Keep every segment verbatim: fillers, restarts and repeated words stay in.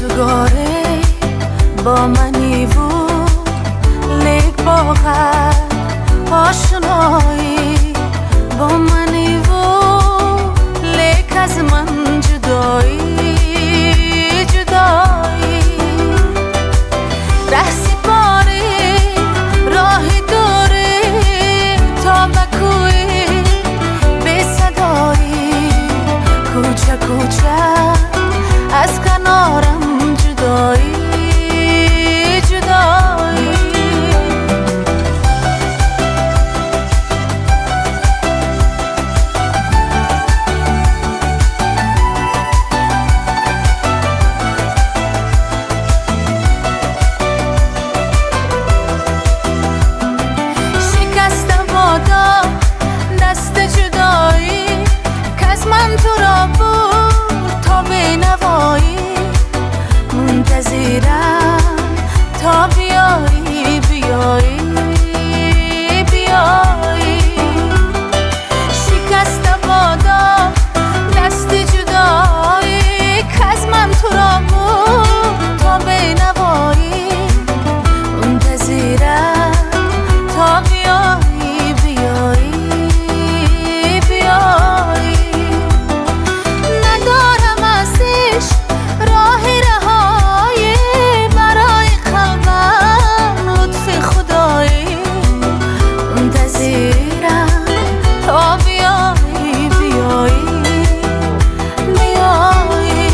روزگاره با منی بود لیک با غرب آشنایی با منی بود لیک از من جدایی جدایی رهسی باری راهی دوری تا بکوی به صدایی کوچه کوچه از کنارم جدایی جدایی شکست بادا دست جدایی که از من تو را بود تا بینوایی منتظرم تا بیایی بیایی بیایی شکست بادا دست جدایی که از من تو را بود تا بینوایی منتظرم تا بیایی بیایی بیایی ندارم از عشق راهی رهایی برای قلبم لطف خدایی منتظرم تا بیایی بیایی بیایی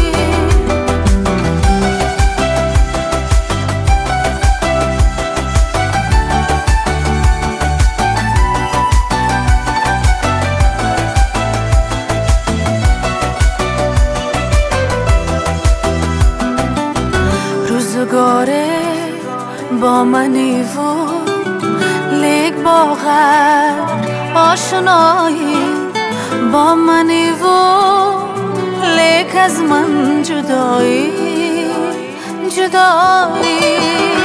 روزگاره با منی بود لیک با غرب آشنایی با منی بود لیک از من جدایی جدایی